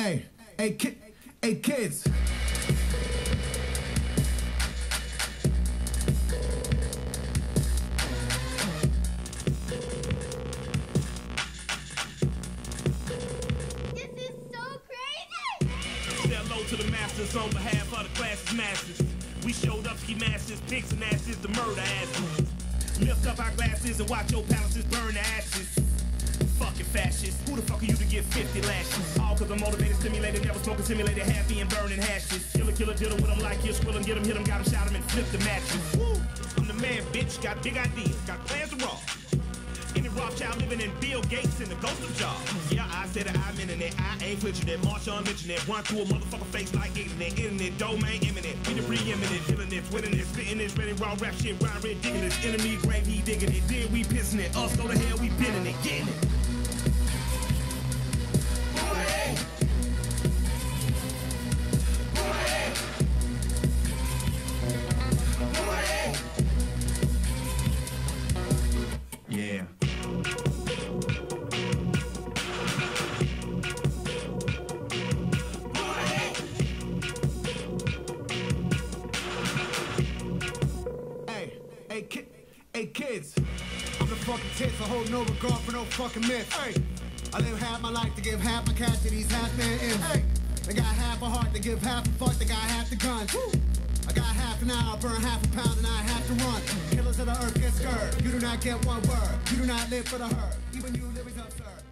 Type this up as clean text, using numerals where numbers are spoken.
Hey kids. To the masters on behalf of the class's masters. We showed up ski masters, pigs and asses, the murder asses. Lift up our glasses and watch your palaces burn to ashes. Fucking fascists, who the fuck are you to get 50 lashes? All cause I'm motivated, stimulated, never smoking, simulated, happy and burning hashes. Killer, dealing with them like you, squill them, get them, hit them, got them, shot them and flip the matches. Woo! I'm the man, bitch, got big ideas, got plans to rock. Any Rothschild living in Bill Gates and the ghost of Jaws. Yeah, I said that I'm internet. I ain't glitching that. March on mentioning run through a motherfucker face like internet domain imminent. We the preeminent, feeling it, winning it, spitting it, spinning raw rap shit, rhyme ridiculous. Enemy grave, he digging it. Then we pissing it. Us go to hell, we pinning it, getting it. Yeah. Hey kids, I'm the fucking tits, I hold no regard for no fucking myth. Hey, I live half my life to give half my cash to these half-man imps. Hey, they got half a heart to give half a fuck, they got half the guns. Woo. I got half an hour, I burn half a pound and I have to run. Killers of the earth get scared, you do not get one word, you do not live for the herd, even you live is absurd.